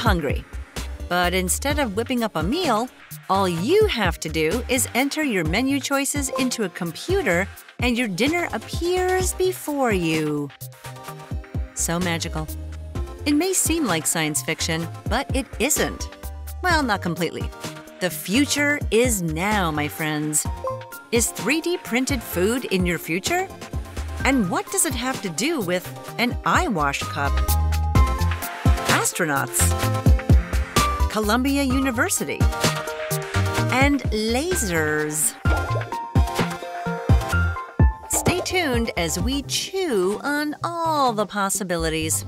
hungry. But instead of whipping up a meal, all you have to do is enter your menu choices into a computer and your dinner appears before you. So magical. It may seem like science fiction, but it isn't. Well, not completely. The future is now, my friends. Is 3D printed food in your future? And what does it have to do with an eyewash cup? Astronauts, Columbia University, and lasers. Stay tuned as we chew on all the possibilities.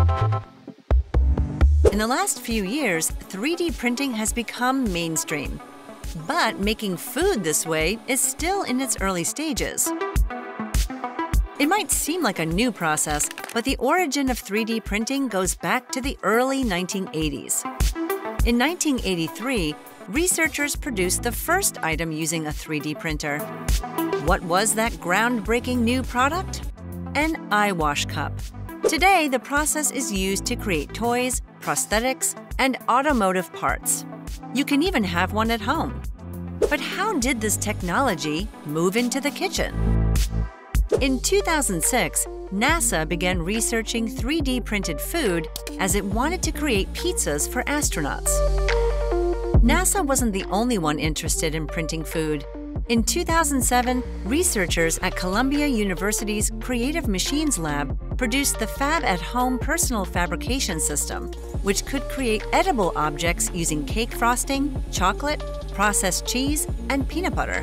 In the last few years, 3D printing has become mainstream. But making food this way is still in its early stages. It might seem like a new process, but the origin of 3D printing goes back to the early 1980s. In 1983, researchers produced the first item using a 3D printer. What was that groundbreaking new product? An eyewash cup. Today, the process is used to create toys, prosthetics, and automotive parts. You can even have one at home. But how did this technology move into the kitchen? In 2006, NASA began researching 3D printed food as it wanted to create pizzas for astronauts. NASA wasn't the only one interested in printing food. In 2007, researchers at Columbia University's Creative Machines Lab produced the Fab at Home personal fabrication system, which could create edible objects using cake frosting, chocolate, processed cheese, and peanut butter.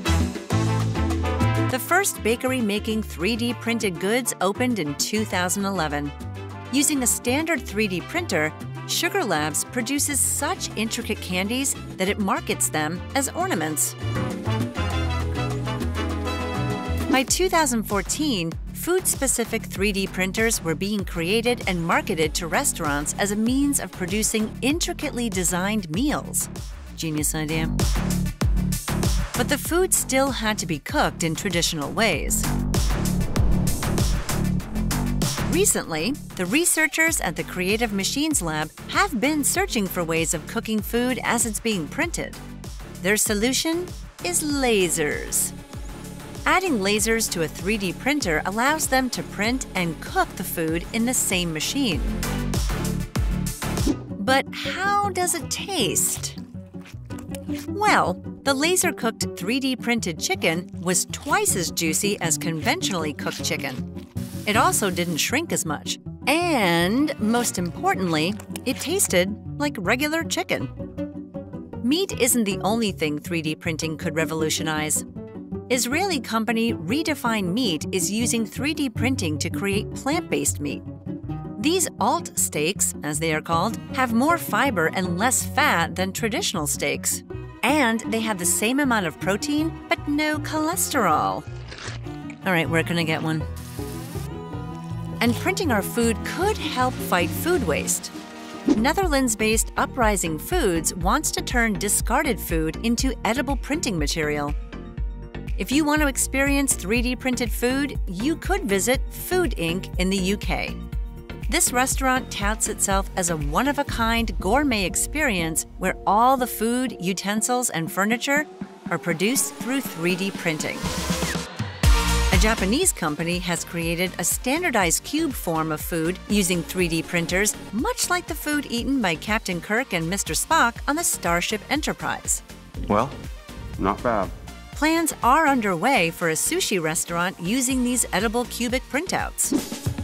The first bakery making 3D printed goods opened in 2011. Using a standard 3D printer, Sugar Labs produces such intricate candies that it markets them as ornaments. By 2014, food-specific 3D printers were being created and marketed to restaurants as a means of producing intricately designed meals. Genius idea. But the food still had to be cooked in traditional ways. Recently, the researchers at the Creative Machines Lab have been searching for ways of cooking food as it's being printed. Their solution is lasers. Adding lasers to a 3D printer allows them to print and cook the food in the same machine. But how does it taste? Well, the laser-cooked 3D printed chicken was twice as juicy as conventionally cooked chicken. It also didn't shrink as much. And, most importantly, it tasted like regular chicken. Meat isn't the only thing 3D printing could revolutionize. Israeli company Redefine Meat is using 3D printing to create plant-based meat. These alt steaks, as they are called, have more fiber and less fat than traditional steaks. And they have the same amount of protein, but no cholesterol. All right, where can I get one? And printing our food could help fight food waste. Netherlands-based Uprising Foods wants to turn discarded food into edible printing material. If you want to experience 3D printed food, you could visit Food Inc. in the UK. This restaurant touts itself as a one-of-a-kind gourmet experience where all the food, utensils, and furniture are produced through 3D printing. A Japanese company has created a standardized cube form of food using 3D printers, much like the food eaten by Captain Kirk and Mr. Spock on the Starship Enterprise. Well, not bad. Plans are underway for a sushi restaurant using these edible cubic printouts.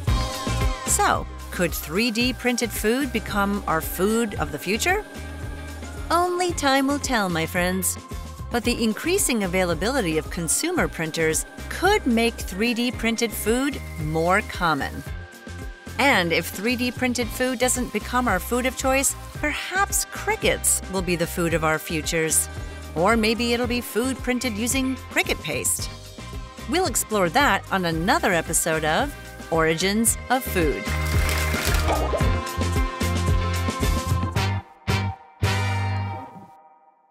So, could 3D printed food become our food of the future? Only time will tell, my friends. But the increasing availability of consumer printers could make 3D printed food more common. And if 3D printed food doesn't become our food of choice, perhaps crickets will be the food of our futures. Or maybe it'll be food printed using cricket paste. We'll explore that on another episode of Origins of Food.